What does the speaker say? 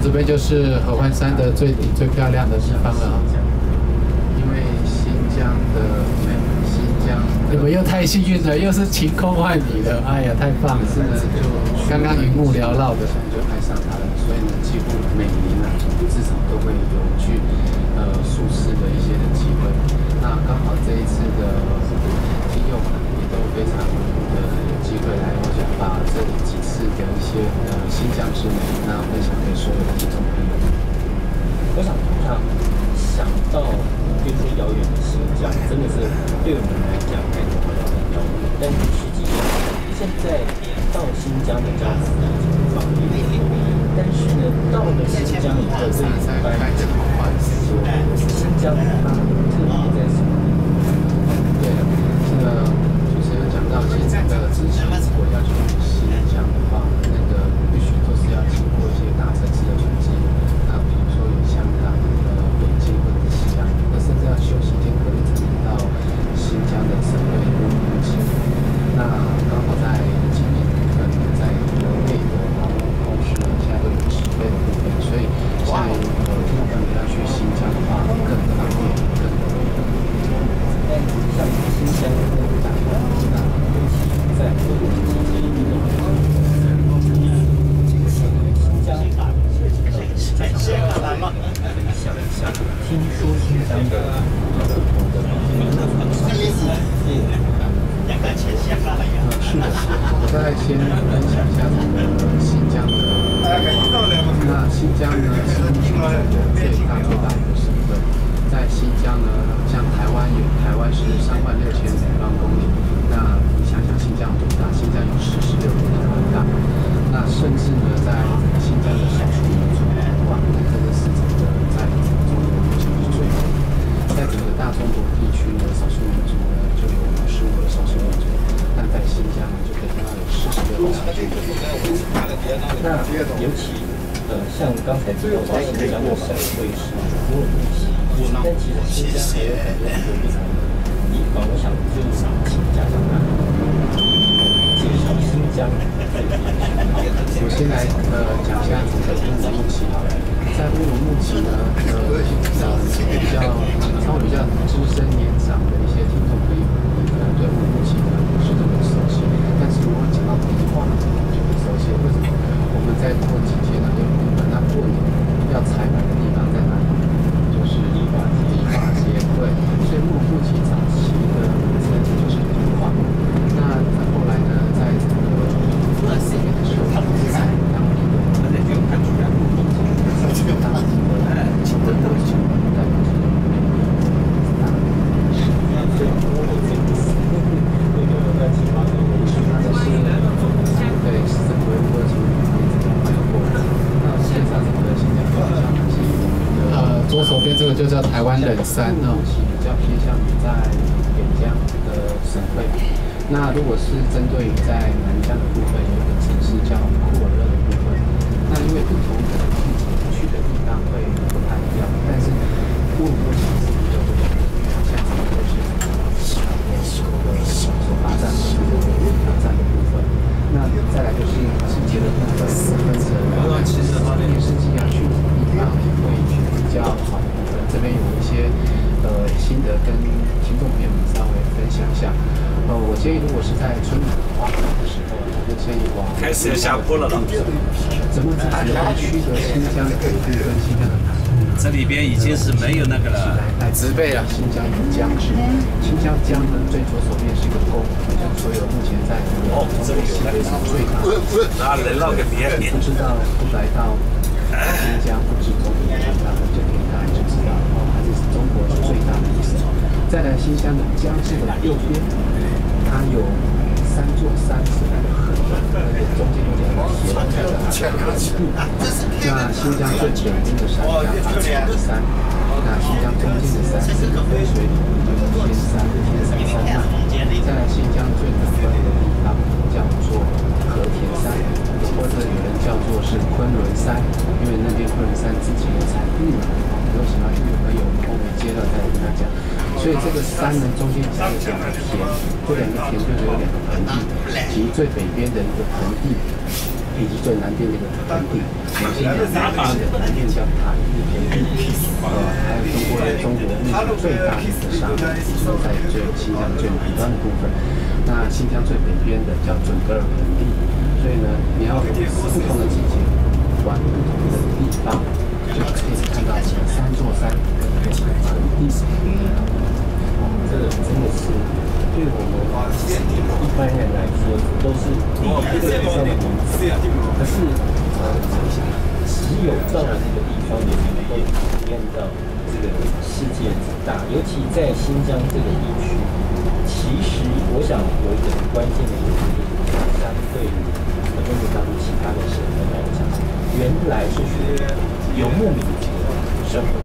这边就是合欢山的最顶最漂亮的地方了啊。 因为新疆的你们又太幸运了，又是晴空万里的，哎呀，太棒了！ 就刚刚云雾缭绕的， 就爱上它了，所以呢，几乎每年呢，至少都会有去宿试的一些的机会。那刚好这一次的听友们也都非常的有机会来，我想把这几次的一些新疆之美，那分享给所有的听众朋友。 我想通常想到这些遥远的新疆，真的是对我们来讲感觉好像很遥远，但是实际上现在到新疆的这样子的情况，但是呢，到了新疆以后，这一般说新疆它特别在什么地方？ 对了，这个主持人讲到，其实这个之前如果要去新疆的话，那个必须都是要经过一些大城市的转机。那比如说有香港、北京或者是西安，那甚至要休息天可以才能到新疆的省会乌鲁木齐。那刚好在今年在内的航空公司呢，现在都有直飞的部分，所以现在听众朋友要去新疆的话，更方便、更容易。 但像新疆的大陆，那尤其在过年期间，一定会新疆想一下，听说新疆的是的，我大概先分享一下这个新疆的。那新疆呢是目前中国最大的一个省份，在新疆呢，像台湾是36000平方公里，那你想想新疆有多大？新疆有46个台湾大，那甚至呢，在新疆的少数民族，哇，那这个是整个在中国目前是最多的。在整个大中国地区呢，少数民族呢就有55个少数民族，但在新疆呢就可以看到有46个少数民族。 那尤其像刚才提到在新疆的省会是乌鲁木齐，但其实新疆还有很多很多不同的地方，我想就是请家长们介绍新疆。 我先来讲一下整个乌鲁木齐好了。在乌鲁木齐呢，稍微比较资深年长的一些听众朋友，可能对乌鲁木齐呢不是这么熟悉。但是如果讲到迪化呢，就很熟悉。为什么？我们在过几天呢，那过年要采买的地方在哪里？就是迪化街。对，所以乌鲁木齐早期的名称就是迪化。那后来呢，在这个这边的时候，在当地的左手边这个就叫台湾冷山哦， 比较偏向于在北疆的省会。那如果是针对于在南疆的部分，有一个城市叫库尔勒的部分。那因为不同的去的地方会不太一样，但是乌鲁木齐是比较多的，因为它现在都是所发展的这个挑战的部分。那再来就是季节的部分，跟着电视机啊去的地方会去比较好的部分。这边有一些心得跟听众朋友们稍微分享一下。我建议如果是在春暖花开的时候，我就建议往开始要下坡了了。 怎么区隔新疆的北部跟新疆的南部？ 这里边已经是没有那个了， 植被了。 新疆有江是，新疆江呢最左手边是一个沟，像所有目前在这里有那个最大的。 拿人绕给别人。 不知道不来到新疆不止中国最大的，就可以大概就知道它是中国最大的意思。再来新疆的江是的右边，它有3座山是那个横的，中间有2个斜的那新疆最北边的山叫阿尔山，那新疆中间的山是分水岭，就是天山山脉。再来新疆最南端的地方叫做和田山，或者有人叫做是昆仑山，因为那边昆仑山自己有产玉嘛。如果喜欢玉的朋友，后面接着再跟他讲。所以这个山呢，中间只有2个田，这2个田就是有2个盆地，其最北边的一个盆地， 以及最南边这个盆地，新疆南边叫塔伊盆地，还有中国目前最大的一个沙漠，就是在新疆最南端的部分。那新疆最北边的叫准噶尔盆地，所以呢，你要有不同的季节，玩不同的地方，就可以看到三座山跟盆地。 这个真的是对我们一般人来说都是第一个地方的名字，可是只有到了这个地方，你才能够体验到这个世界之大。尤其在新疆这个地区，其实我想有一个很关键的一点，相对于中国大陆其他的省份来讲，原来是属于游牧民族的生活。